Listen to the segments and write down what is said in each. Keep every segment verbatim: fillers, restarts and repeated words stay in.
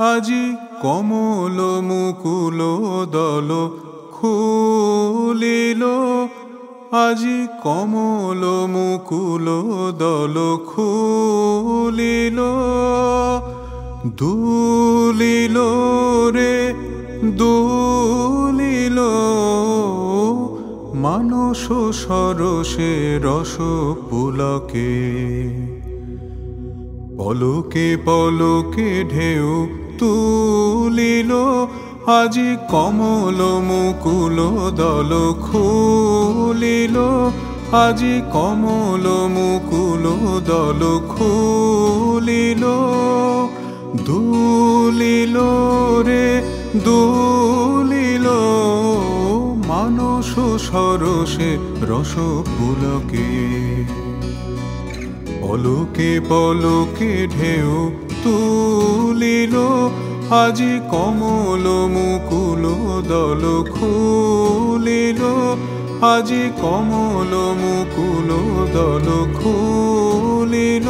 আজি কমল মুকুল দল খুলিল, আজি কমল মুকুল দল খুলিল। দুলিল রে দুলিল, মানস সরসে রস পুলকে। পলকে পলকে ঢেউ তুলিল, আজি কমল মুকুল দল খুলিল, আজি কমল মুকুল দল খুলিল। দুলিল রে দুলিল, মানস সরসে রস পুলকে। পলকে পলকে ঢেউ তুলিল, আজি কমল মুকুল দল খুলিল, আজি কমল মুকুল দল খুলিল।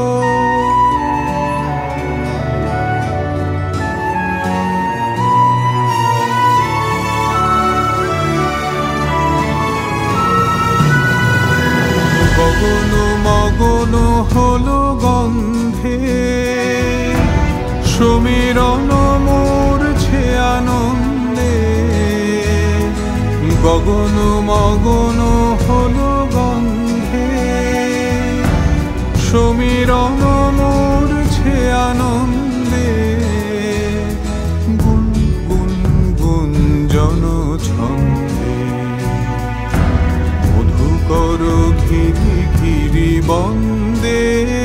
গগন মগন হলো গন্ধে, সমীরণ মূর্ছে আনন্দে। গগন মগন হলো গন্ধে, সমীরণ মূর্ছে আনন্দে। গুন গুন গুঞ্জন ছন্দে, মধুকর ঘিরি ঘিরি বন্দে।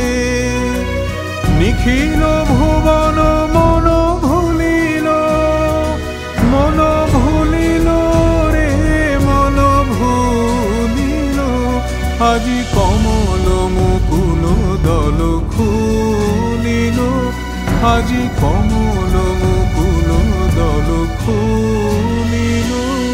নিখিল ভুবন মন ভুলিল, মন ভুলিল রে মন ভুলিল, আজি কমল মুকুল দল খুলিল, আজি কমল মুকুল দল খুলিল।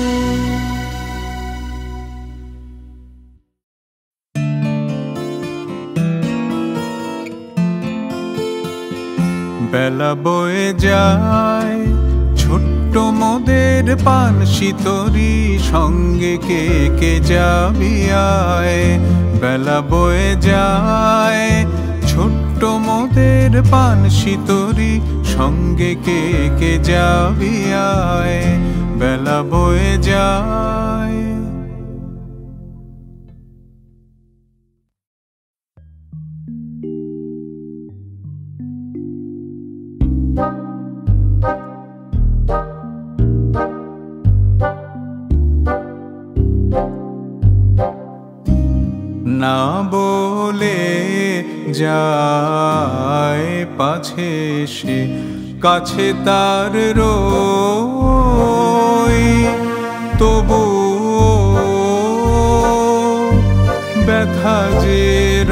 বেলা বয়ে যায় ছোট্ট মোদের পান শীতরি, সঙ্গে কে কে যাবি আয়। বেলা বয়ে যায় ছোট্ট মোদের পান শীতরি, সঙ্গে কে কে যাবি আয়। বেলা বয়ে যায়। না বলে যায় পাছে সে, কাছে তার রই। তবু ব্যথা যে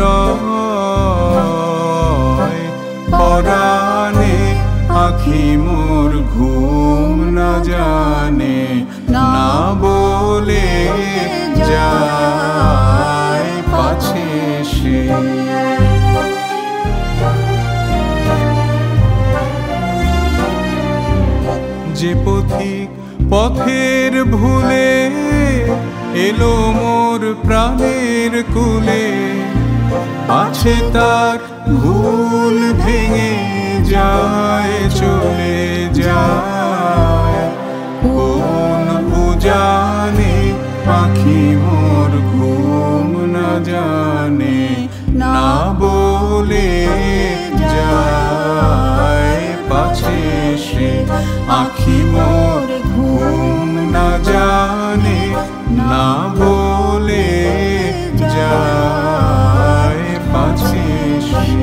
রয় পরাণে, আখি মোর ঘুম না জানে। না বলে যায় পাছে সে। যে পথিক পথের ভুলে এলো মোর প্রাণের কুলে, আছে তার ভুল ভেঙে যায় চলে যায়। কোন উজানে পাখি মোর ঘুম না জানে, না বলে যায় পাছে সে। আখি মোর ঘুম না জানে, না বলে যায় পাছে সে।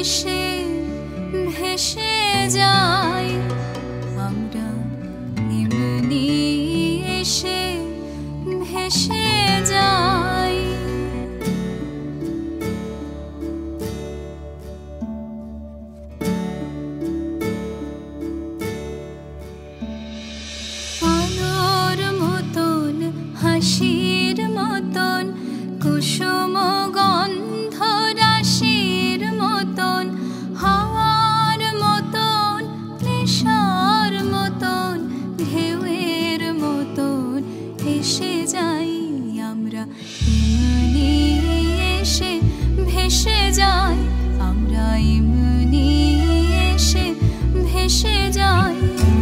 এসে ভেসে যাই আমরা এমনি এসে ভেসে যাই আলোর মতন হাসির মতন কুসুম গন্ধ রাশির মতন হাওয়ার মতন নেশার মতন ঢেউয়ের মতন এসে যাই আমরা এমনি এসে ভেসে যাই আমরা এমনি এসে ভেসে যাই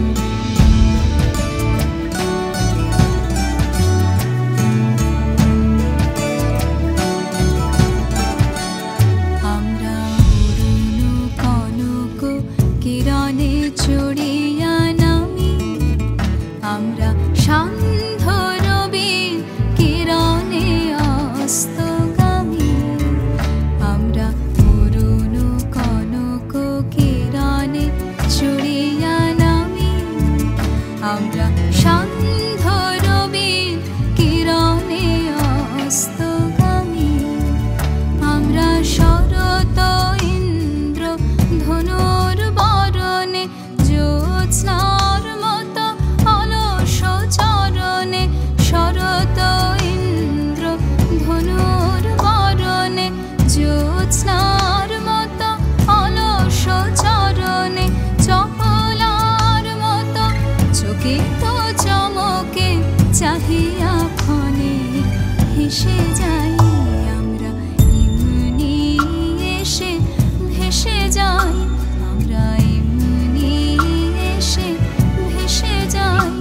চড়িয়া নামি আমরা সান্ধ্য রবির কিরণে অস্তগামী আমরা অরুণ কনক কিরণে চড়িয়া নামি আমরা সান্ধ্য রবির কিরণে অস্তগামী আমরা শরৎ ইন্দ্র ধনুর বরণে জ্যোৎস্নার মতো অলস চরণে শরৎ ইন্দ্র ধনুর বরণে জ্যোৎস্নার মতো অলস চরণে চপলার মতো চকিত চমকে চাহিয়া ক্ষণে হেসে যাই আমরা এমনি এসে ভেসে যাই আমরা এমনি এসে ভেসে যাই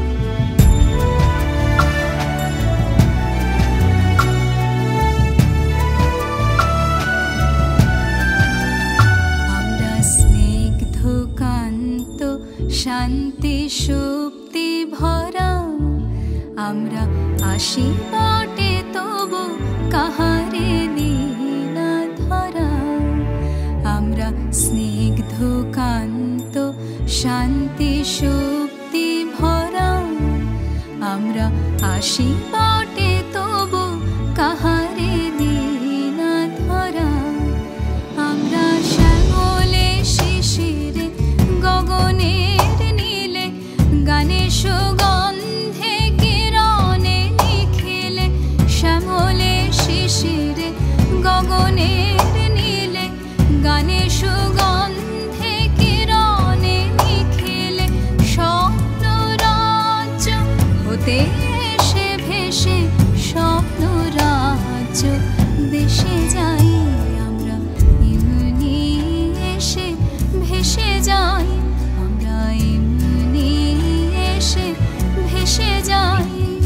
আমরা স্নিগ্ধ কান্ত শান্তি সুপ্তি ভরা আমরা আসি বটে তবু কাহারে লীলা ধরা আমরা স্নিগ্ধ কান্ত শান্তি সুপ্তি ভরা আমরা আসি বটে তবু কাহারে লীলা ধরা আমরা শ্যামলে শিশিরে গগনের নীলে গানে সুগন্ধে কিরণে নিখিলে শ্যামলে শিশিরে গগনের নীলে গানে সুগন্ধে কিরণে নিখিলে স্বপ্ন রাজ্য হতে এসে ভেসে স্বপ্ন রাজ্য দেশে যাই আমরা এমনি এসে ভেসে যাই আমরা এমনি এসে ভেসে যাই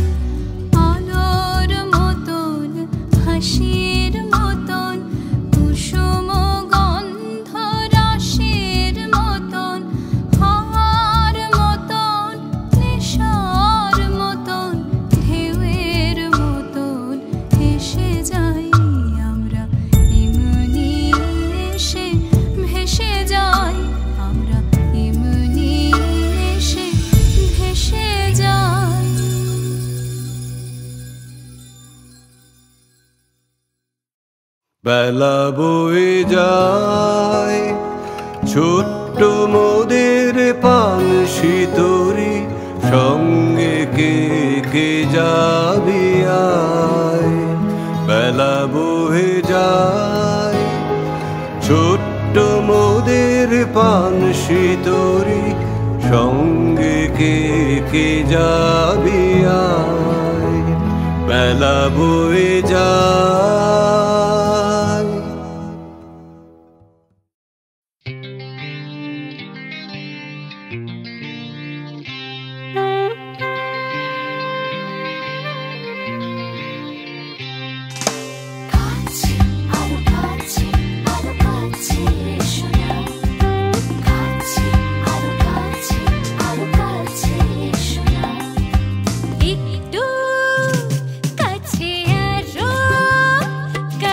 আলোর মতন হাসির মতন কুসুম গন্ধ রাশির মতন হাওয়ার মতন নেশার মতন ঢেউয়ের মতন এসে যাই আমরা এমনি এসে ভেসে যাই আমরা এমনি এসে ভেসে যাই বেলা বয়ে যায় ছোট্ট মোদের পান শীতরি সঙ্গে কে কে যাবি আয় বেলা বয়ে যায় ছোট্ট মোদের পান শীতরি সঙ্গে কে কে যাবি আয় বেলা বয়ে যায় একটু কাছে আসো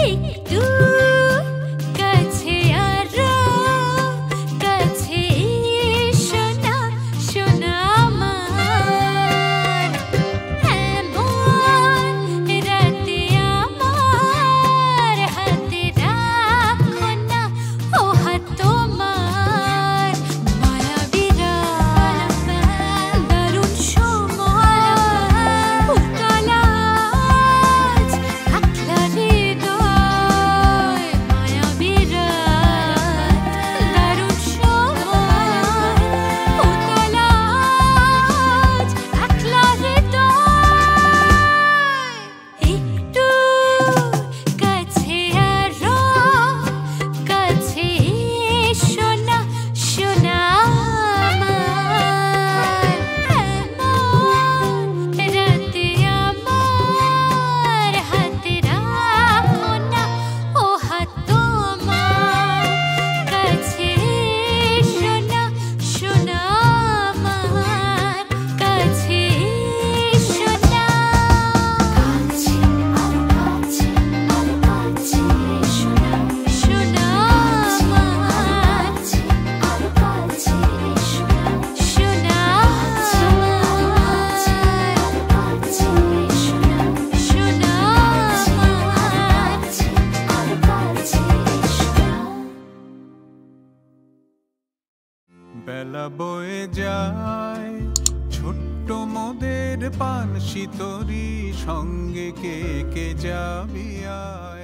একটু কাছে আরো কাছে এসো না সোনা আমার এমন রাতে আমার হাতে রাখো না ও হাত তোমার মায়াবী রাত দারুণ সময় উতলা আজ আকলা হৃদয় মায়াবী রাত দারুণ সময় উতলা আজ আকলা হৃদয় একটু কাছে আরো কাছে এসো না সোনা আমার এমন রাতে আমার হাতে রাখো না ও হাত তোমার কাছে এসো না সোনা আমার কাছে এসো না কাছে আরো কাছে আরো কাছে এসো না সোনা আমার আরো কাছে এসো না সোনা আমার আরো কাছে এসো না সোনা আমার আরো কাছে এসো না বেলা বয়ে যায় ছোট্ট মোদের পান শীতরি সঙ্গে কে কে যাবি আয়